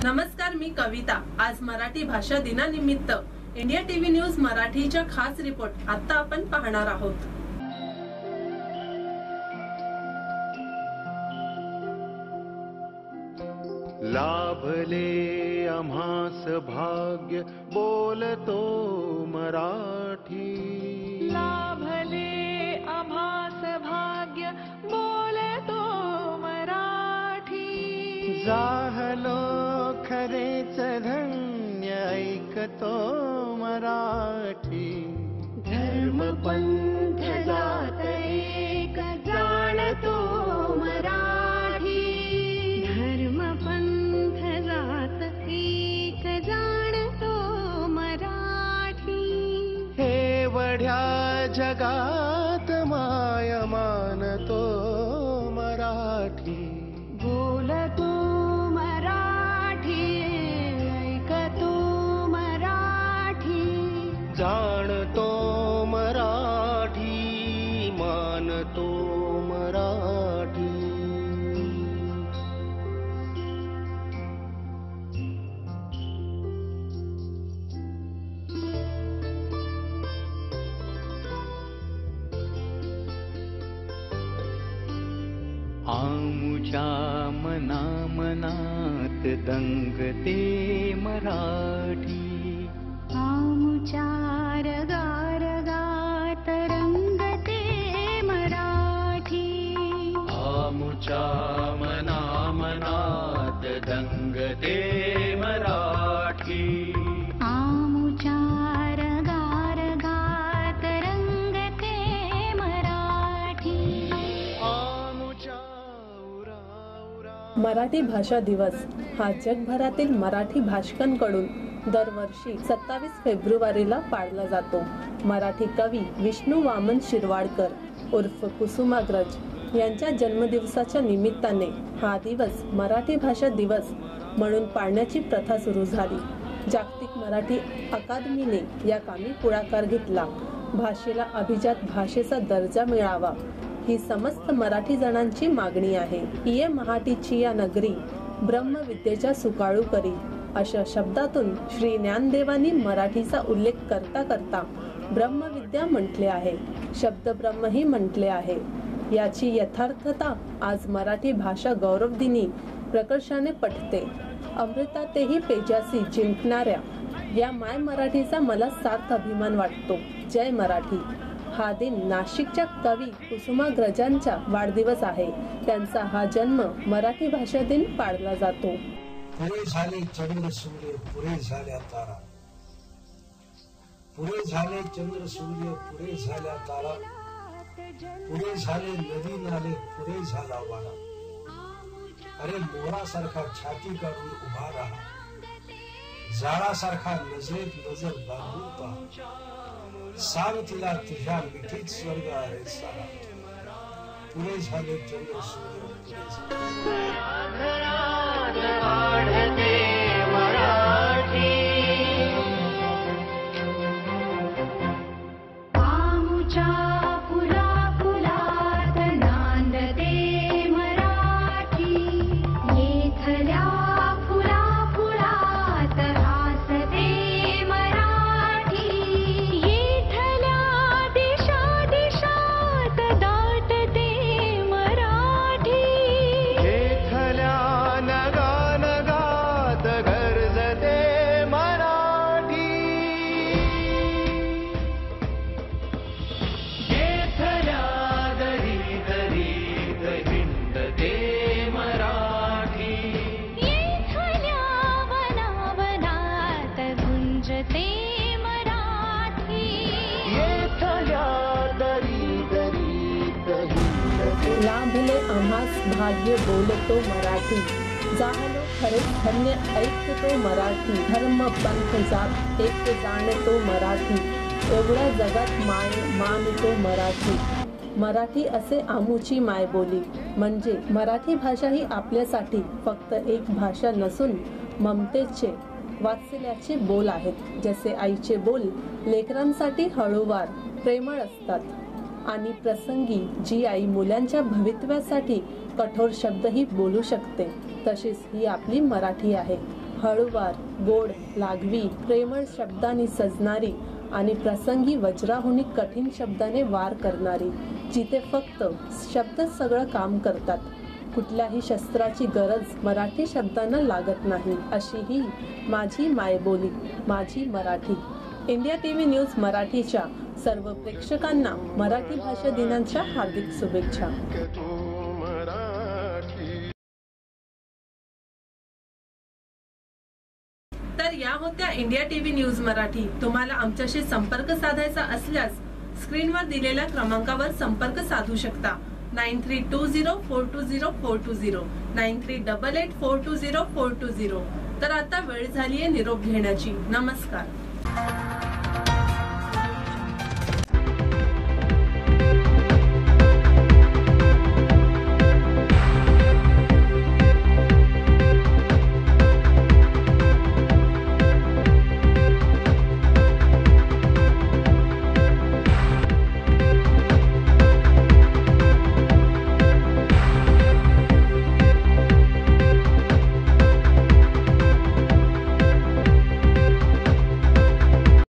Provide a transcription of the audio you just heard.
नमस्कार, मी कविता। आज मराठी भाषा दिनानिमित्त इंडिया टीव्ही न्यूज मराठीच्या खास रिपोर्ट आता आपण पाहणार आहोत। लाभले आम्हास भाग्य बोलतो मराठी। लाभले आम्हास भाग्य बोलतो मराठी। जाहलो खरेच धन्य ऐकतो मराठी। धर्म पंथ जात एक जाणतो मराठी। धर्म पंथ जात एक जाणतो मराठी। हे वढ्या जगात माय मानतो मराठी। बोलतो मराठी, ऐकतो मराठी। जाणतो मराठी, मानतो मराठी। आमुच्या मना मनात दंगते मराठी। आमुच्या रगारगात रंगते मराठी। आमुच्या मना मनात दंगते मराठी। आमुच्या रगारगात रंगते मराठी। आमुच्या मराठी भाषा दिवस हा जगभरातील मराठी भाषकांकडून दरवर्षी 27 फेब्रुवारीला पाळला जातो। मराठी कवी विष्णू वामन शिरवाडकर उर्फ कुसुमाग्रज यांच्या जन्मदिवसाच्या निमित्ताने हा दिवस मराठी भाषा दिवस म्हणून पाळण्याची प्रथा सुरू झाली। जागतिक मराठी अकादमीने या कामी पुढाकार घेतला। भाषेला अभिजात भाषेचा दर्जा मिळावा ही समस्त मराठी जणांची मागणी आहे। ये महाटीची या नगरी ब्रह्मविद्येच्या सुकाळू करी अशा शब्दातून श्री ज्ञानदेवांनी मराठीचा उल्लेख करता करता ब्रह्मविद्या म्हटले आहे, शब्द ब्रह्मही म्हटले आहे। याची यथार्थता आज मराठी भाषा गौरव दिनी प्रकर्षाने पटते। अमृतातेही पेजासी जिंकणाऱ्या या माय मराठीचा मला सार्थ अभिमान वाटतो। जय मराठी। हा दिन नाशिकच्या कवी कुसुमाग्रजांचा वाढदिवस आहे। त्यांचा हा जन्म मराठी भाषा दिन पाळला जातो। पुरे झाले चंद्र सूर्य, पुरे झाल्या तारा। पुरे झाले चंद्र सूर्य, पुरे झाल्या तारा। पुरे झाले नदी नाले, पुरे झाला वारा। अरे मोरासारखा छाती काढून उभा राहा, जाळासारखा नजरेत नजर बांधून पहा। सांग तिला तुझ्या मिठीत स्वर्ग आहे सारा। पुरे झाले चंद्र सूर्य, पुरे लाभले आम्हास भाग्य बोलतो मराठी। जाहलो खरे धन्य ऐकतो मराठी। धर्म पंथ जात एक जाणतो मराठी। एवढ्या जगात माय मानतो मराठी। मराठी असे आमुची मायबोली म्हणजे मराठी भाषा ही आपल्यासाठी फक्त एक भाषा नसून ममतेचे वात्सल्याचे बोल आहेत। जसे आईचे बोल लेकरांसाठी हळूवार प्रेमळ असतात आणि प्रसंगी जी आई मुलांच्या भवितव्यासाठी कठोर शब्दही बोलू शकते, तशीच ही आपली मराठी आहे। हळूवार, गोड, लाघवी, प्रेमळ शब्दांनी सजणारी आणि प्रसंगी वज्राहुनी कठीण शब्दाने वार करणारी, जिथे फक्त शब्द सगळं काम करतात. कुठल्याही शस्त्राची गरज मराठी शब्दांना लागत नाही, अशी ही माझी मायबोली, माझी मराठी. इंडिया टीव्ही न्यूज मराठीच्या सर्व प्रेक्षकांना मराठी भाषा दिनाच्या हार्दिक शुभेच्छा. तर या होत्या इंडिया टीव्ही न्यूज मराठी. तुम्हाला आमच्याशी संपर्क साधायचा असल्यास स्क्रीनवर दिलेल्या क्रमांकावर संपर्क साधू शकता. 9320420420 9388420420. तर आता वेळ झालीये निरोप घेण्याची. नमस्कार.